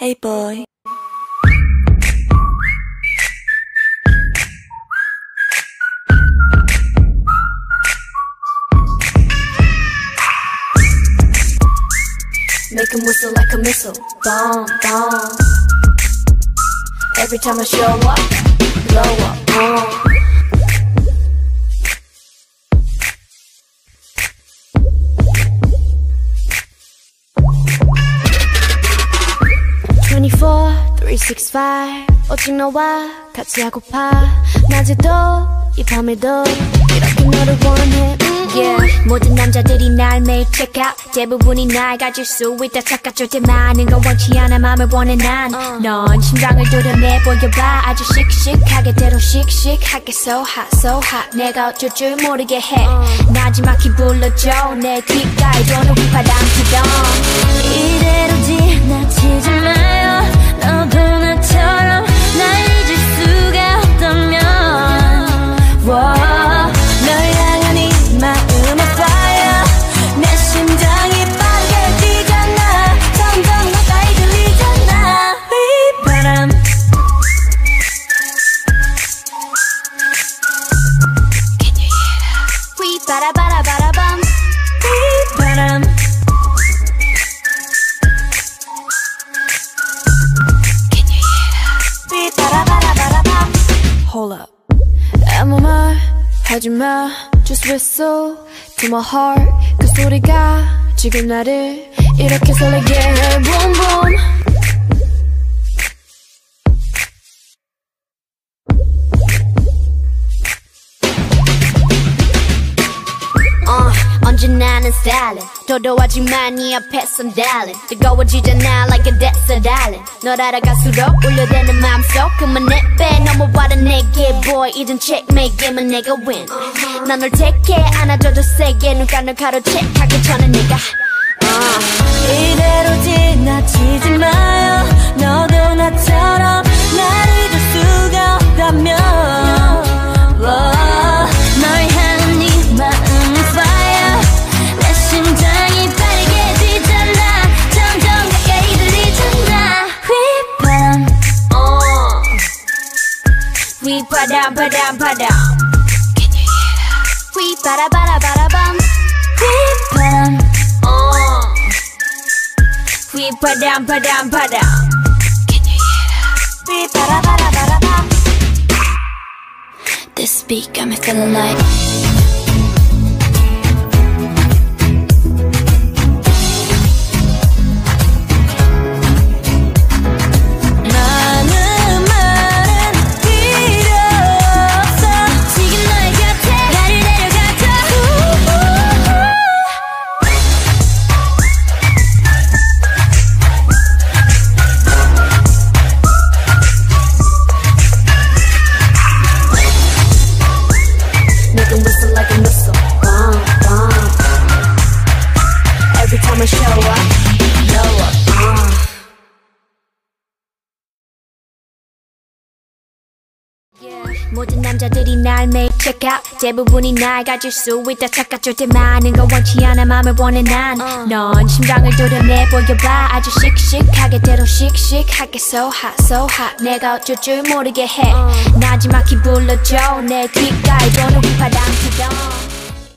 Hey boy. Make him whistle like a missile, bomb, bomb. Every time I show up, blow up, bomb. 오직 너와 같이 하고파 낮에도 이 밤에도 이렇게 너를 원해 yeah. 모든 남자들이 날 매일 check out 대부분이 날 가질 수 있다 착각 절대 많은 건 원치 않아 맘을 원해 난 넌 심장을 도려내 보여봐 아주 씩씩하게 대로 씩씩하게 so hot 내가 어쩔 줄 모르게 해 나지막히 불러줘 내 귓가에 도는 휘파람처럼 이대로 지나치지 마요 너도 나처럼 날 잊을 수가 없다면 널 향한 이 마음의 fire 내 심장이 빠르게 뛰잖아 점점 가까이 들리잖아 휘바람 Can you hear that? 휘바라바라바라밤 휘바람 Hold up 아무 말 하지마 Just whistle to my heart 그 소리가 지금 나를 이렇게 설레게 해 Boom boom 언제나는 stylin' 도도하지만 네 앞에선 darling 뜨거워지잖아 like a desert island 널 알아갈수록 울려대는 맘속 그만 내빼 넘어와라 내게 boy 이젠 checkmate 게임은 내가 win 난 널 take it 안아줘도 세게 눈가를 가로채하기 전에 내가 이대로 지나치지 마요 너도 나처럼 날 잊을 수가 없다면 널 향한 네 마음은 fire 내 심장이 빠르게 뛰잖아 점점 가까이 들리잖아 휘바람 휘바람 바람 바람 Can you hear that? 휘바라바라바라밤 휘바람 휘바람 바람 바람 Can you hear that? 휘바라바라바라밤 This beat got me feeling like 모든 남자들이 날 매일 check out 대부분이 날 가질 수 있다 착각 절대 많은 건 원치 않아 맘을 원해 난 넌 심장을 도려내 보여봐 아주 씩씩하게 대로 씩씩하게 so hot 내가 어쩔 줄 모르게 해 나지막히 불러줘 내 귓가에 도는 휘파람처럼